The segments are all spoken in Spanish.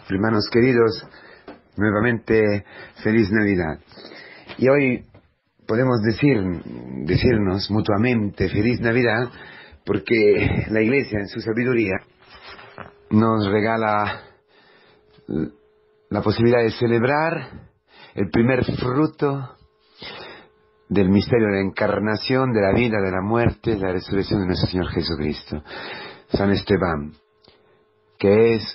Hermanos queridos, nuevamente feliz Navidad. Y hoy podemos decirnos mutuamente feliz Navidad porque la Iglesia en su sabiduría nos regala la posibilidad de celebrar el primer fruto del misterio de la encarnación, de la vida, de la muerte, de la resurrección de nuestro Señor Jesucristo. San Esteban, que es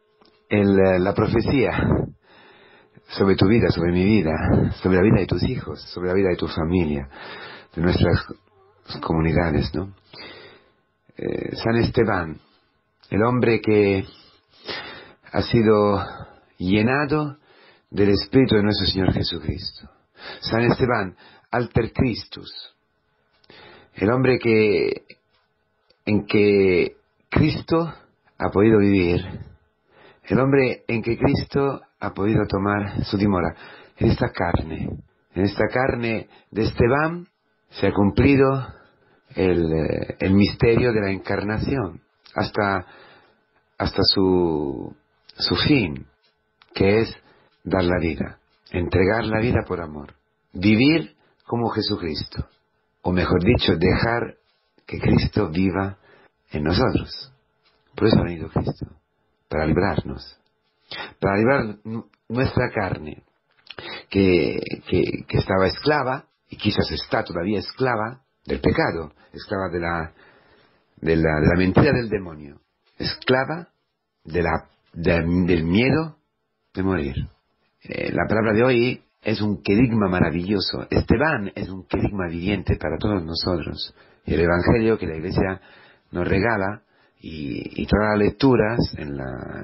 la profecía sobre tu vida, sobre mi vida, sobre la vida de tus hijos, sobre la vida de tu familia, de nuestras comunidades, ¿no? San Esteban, el hombre que ha sido llenado del Espíritu de nuestro Señor Jesucristo. San Esteban, alter Christus, el hombre en que Cristo ha podido vivir, el hombre en que Cristo ha podido tomar su dimora. En esta carne de Esteban se ha cumplido el misterio de la encarnación hasta su fin, que es dar la vida, entregar la vida por amor, vivir como Jesucristo, o mejor dicho, dejar que Cristo viva en nosotros. Por eso ha venido Cristo, para librarnos, para librar nuestra carne, que estaba esclava, y quizás está todavía esclava del pecado, esclava de la mentira del demonio, esclava del miedo de morir. La palabra de hoy es un querigma maravilloso. Esteban es un querigma viviente para todos nosotros. Y el Evangelio que la Iglesia nos regala y todas las lecturas en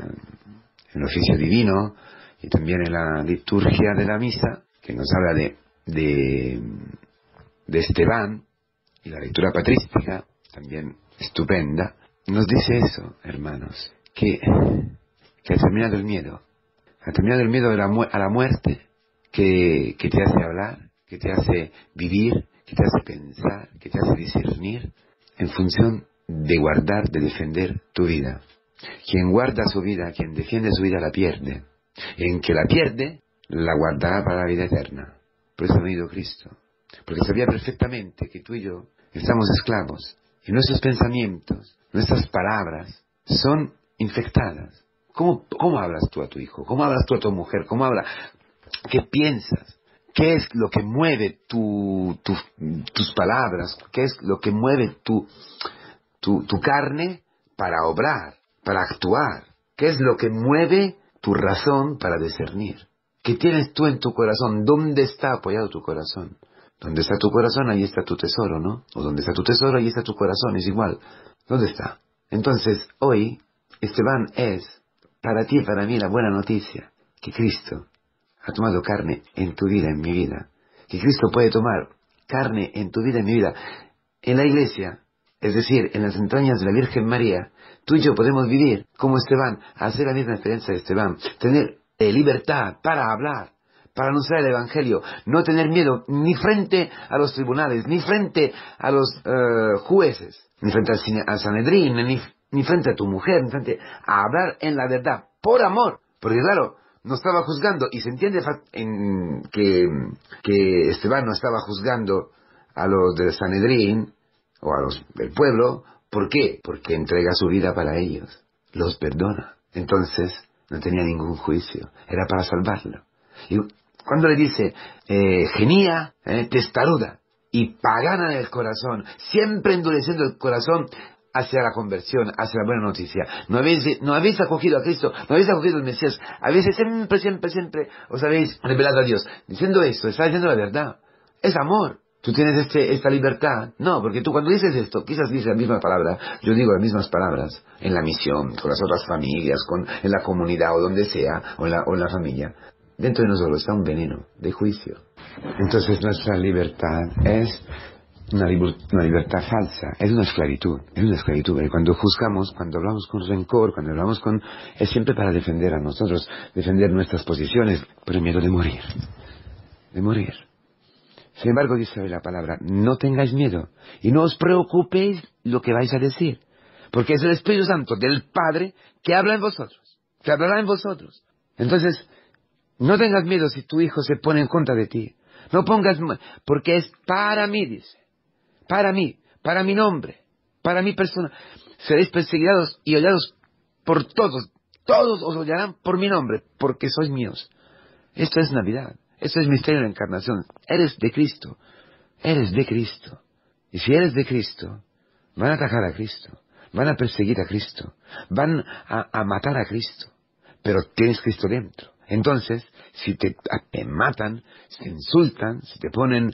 el oficio divino y también en la liturgia de la misa, que nos habla de Esteban, y la lectura patrística, también estupenda, nos dice eso, hermanos, que ha terminado el miedo. Ha terminado el miedo a la muerte, que te hace hablar, que te hace vivir, que te hace pensar, que te hace discernir en función de guardar, de defender tu vida. Quien guarda su vida, quien defiende su vida, la pierde. En que la pierde, la guardará para la vida eterna. Por eso ha venido Cristo. Porque sabía perfectamente que tú y yo estamos esclavos. Y nuestros pensamientos, nuestras palabras, son infectadas. ¿Cómo hablas tú a tu hijo? ¿Cómo hablas tú a tu mujer? ¿Qué piensas? ¿Qué es lo que mueve tus palabras? ¿Qué es lo que mueve tu carne para obrar, para actuar? ¿Qué es lo que mueve tu razón para discernir? ¿Qué tienes tú en tu corazón? ¿Dónde está apoyado tu corazón? Donde está tu corazón, ahí está tu tesoro, ¿no? O donde está tu tesoro, ahí está tu corazón, es igual. ¿Dónde está? Entonces, hoy, Esteban es, para ti y para mí, la buena noticia, que Cristo ha tomado carne en tu vida, en mi vida. Que Cristo puede tomar carne en tu vida, en mi vida. En la Iglesia, es decir, en las entrañas de la Virgen María, tú y yo podemos vivir como Esteban, hacer la misma experiencia de Esteban, tener libertad para hablar, para anunciar el Evangelio, no tener miedo ni frente a los tribunales, ni frente a los jueces, ni frente al Sanedrín, ni frente a tu mujer, ni frente a hablar en la verdad, por amor, porque claro, no estaba juzgando, y se entiende que Esteban no estaba juzgando a los del Sanedrín, o a los del pueblo. ¿Por qué? Porque entrega su vida para ellos, los perdona. Entonces, no tenía ningún juicio, era para salvarlo. Y cuando le dice, gemía, testaruda, y pagana en el corazón, siempre endureciendo el corazón hacia la conversión, hacia la buena noticia. No habéis acogido a Cristo, no habéis acogido al Mesías, habéis siempre os habéis revelado a Dios. Diciendo esto, está diciendo la verdad. Es amor. ¿Tú tienes esta libertad? No, porque tú cuando dices esto, quizás dices la misma palabra, yo digo las mismas palabras, en la misión, con las otras familias, en la comunidad, o donde sea, o en la familia. Dentro de nosotros está un veneno de juicio. Entonces nuestra libertad es una libertad falsa, es una esclavitud, porque cuando juzgamos, cuando hablamos con rencor, es siempre para defender a nosotros, defender nuestras posiciones, por el miedo de morir. Sin embargo, dice la palabra, no tengáis miedo y no os preocupéis lo que vais a decir, porque es el Espíritu Santo del Padre que habla en vosotros. te hablará en vosotros. Entonces, no tengas miedo si tu hijo se pone en contra de ti. No pongas, porque es para mí, dice. Para mí, para mi nombre, para mi persona. Seréis perseguidos y odiados por todos. Todos os odiarán por mi nombre, porque sois míos. Esto es Navidad. Esto es misterio de la encarnación. Eres de Cristo. Eres de Cristo. Y si eres de Cristo, van a atacar a Cristo. Van a perseguir a Cristo. Van a matar a Cristo. Pero tienes Cristo dentro. Entonces, si te matan, si te insultan, si te ponen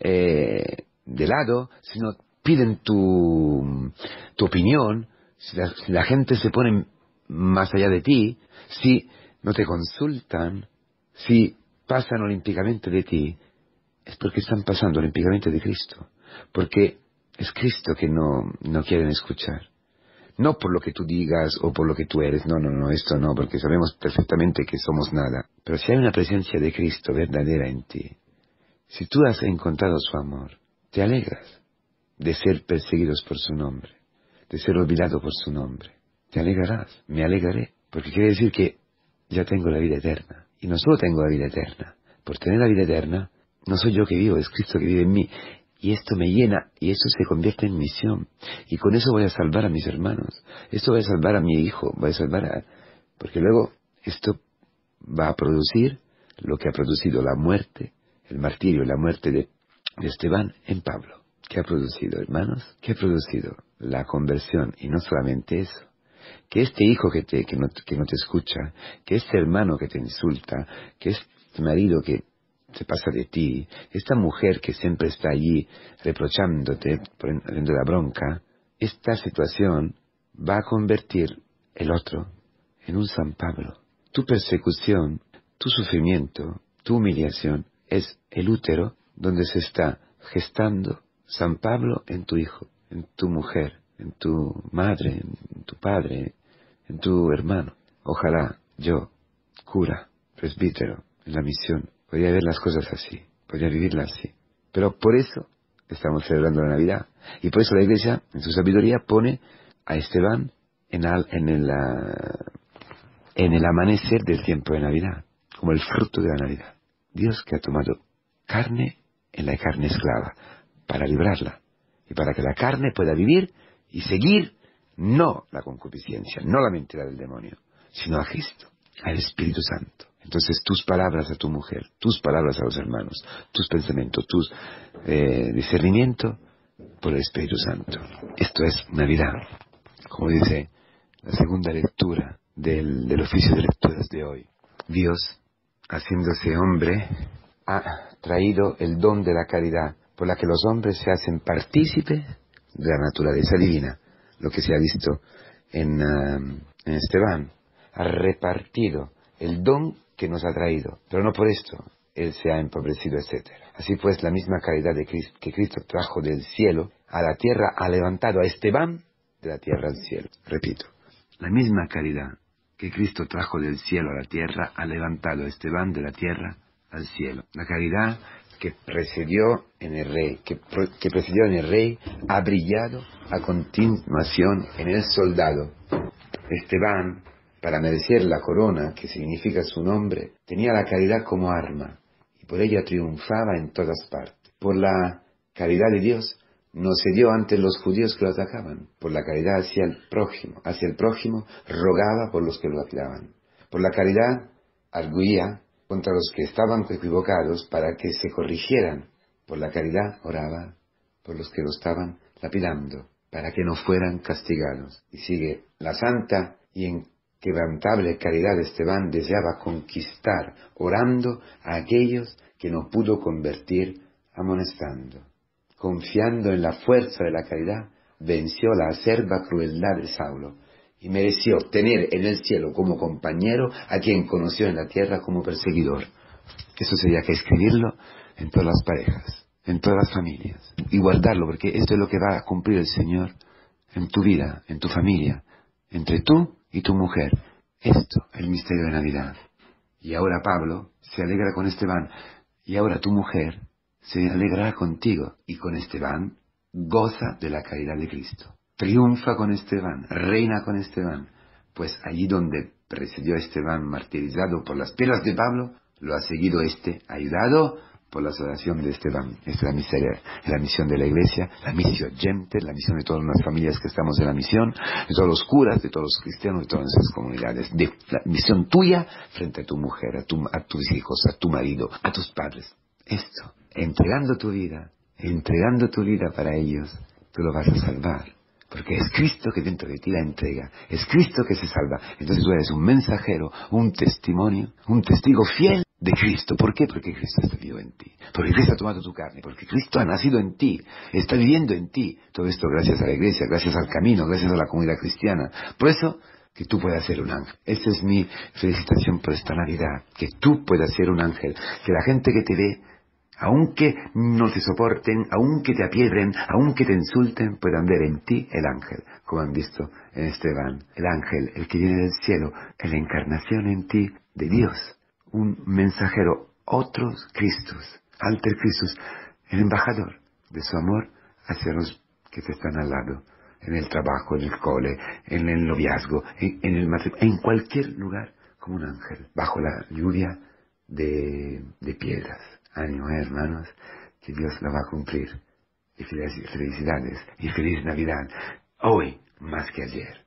de lado, si no piden tu opinión, si la gente se pone más allá de ti, si no te consultan, si pasan olímpicamente de ti, es porque están pasando olímpicamente de Cristo. Porque es Cristo que no quieren escuchar. No por lo que tú digas o por lo que tú eres, no, esto no, porque sabemos perfectamente que somos nada. Pero si hay una presencia de Cristo verdadera en ti, si tú has encontrado su amor, te alegras de ser perseguidos por su nombre, de ser olvidado por su nombre. Te alegrarás, me alegraré, porque quiere decir que ya tengo la vida eterna. Y no solo tengo la vida eterna, por tener la vida eterna, no soy yo que vivo, es Cristo que vive en mí. Y esto me llena, y esto se convierte en misión. Y con eso voy a salvar a mis hermanos. Esto voy a salvar a mi hijo, voy a salvar a... Porque luego esto va a producir lo que ha producido la muerte, el martirio, la muerte de Esteban en Pablo. ¿Qué ha producido, hermanos? ¿Qué ha producido? La conversión, y no solamente eso. Que este hijo que no te escucha, que este hermano que te insulta, que este marido que se pasa de ti, esta mujer que siempre está allí reprochándote, poniendo la bronca, esta situación va a convertir el otro en un San Pablo. Tu persecución, tu sufrimiento, tu humillación es el útero donde se está gestando San Pablo en tu hijo, en tu mujer, en tu madre, en tu padre, en tu hermano. Ojalá yo, cura, presbítero, en la misión, podría ver las cosas así, podría vivirlas así. Pero por eso estamos celebrando la Navidad. Y por eso la Iglesia, en su sabiduría, pone a Esteban en el amanecer del tiempo de Navidad, como el fruto de la Navidad. Dios que ha tomado carne en la carne esclava, para librarla, y para que la carne pueda vivir y seguir no la concupiscencia, no la mentira del demonio, sino a Cristo, al Espíritu Santo. Entonces tus palabras a tu mujer, tus palabras a los hermanos, tus pensamientos, tus discernimiento por el Espíritu Santo. Esto es Navidad, como dice la segunda lectura del oficio de lecturas de hoy. Dios, haciéndose hombre, ha traído el don de la caridad, por la que los hombres se hacen partícipes de la naturaleza divina, lo que se ha visto en Esteban. Ha repartido el don que nos ha traído, pero no por esto él se ha empobrecido, etc. Así pues, la misma caridad de Cristo, que Cristo trajo del cielo a la tierra, ha levantado a Esteban de la tierra al cielo. Repito, la misma caridad que Cristo trajo del cielo a la tierra, ha levantado a Esteban de la tierra al cielo. La caridad que precedió en el rey, que precedió en el rey, ha brillado a continuación en el soldado. Esteban, para merecer la corona que significa su nombre, tenía la caridad como arma, y por ella triunfaba en todas partes. Por la caridad de Dios, no cedió ante los judíos que lo atacaban. Por la caridad hacia el prójimo, rogaba por los que lo atacaban. Por la caridad, arguía contra los que estaban equivocados para que se corrigieran. Por la caridad oraba por los que lo estaban lapidando, para que no fueran castigados. Y sigue, la santa y inquebrantable caridad de Esteban deseaba conquistar, orando a aquellos que no pudo convertir, amonestando. Confiando en la fuerza de la caridad, venció la acerba crueldad de Saulo, y mereció tener en el cielo como compañero a quien conoció en la tierra como perseguidor. Eso sería que escribirlo en todas las parejas, en todas las familias, y guardarlo, porque esto es lo que va a cumplir el Señor en tu vida, en tu familia, entre tú y tu mujer. Esto, el misterio de Navidad. Y ahora Pablo se alegra con Esteban, y ahora tu mujer se alegrará contigo, y con Esteban goza de la caridad de Cristo. Triunfa con Esteban, reina con Esteban, pues allí donde precedió a Esteban martirizado por las piedras de Pablo, lo ha seguido ayudado por la oración de Esteban. Esta es la misión de la Iglesia, la misión gente, la misión de todas las familias que estamos en la misión, de todos los curas, de todos los cristianos, de todas nuestras comunidades, de la misión tuya frente a tu mujer, a tus hijos, a tu marido, a tus padres. Esto, entregando tu vida para ellos, tú lo vas a salvar. Porque es Cristo que dentro de ti la entrega, es Cristo que se salva. Entonces tú eres un mensajero, un testimonio, un testigo fiel de Cristo. ¿Por qué? Porque Cristo está vivo en ti, porque Cristo ha tomado tu carne, porque Cristo ha nacido en ti, está viviendo en ti. Todo esto gracias a la Iglesia, gracias al camino, gracias a la comunidad cristiana. Por eso, que tú puedas ser un ángel. Esta es mi felicitación por esta Navidad, que tú puedas ser un ángel, que la gente que te ve, aunque no te soporten, aunque te apiedren, aunque te insulten, puedan ver en ti el ángel, como han visto en Esteban, el ángel, el que viene del cielo, en la encarnación en ti de Dios, un mensajero, otros Cristos, alter Christus, el embajador de su amor hacia los que te están al lado, en el trabajo, en el cole, en el noviazgo, en el matrimonio, en cualquier lugar, como un ángel, bajo la lluvia de piedras. Ánimo, hermanos, que Dios lo va a cumplir. Y felicidades, y feliz Navidad, hoy más que ayer.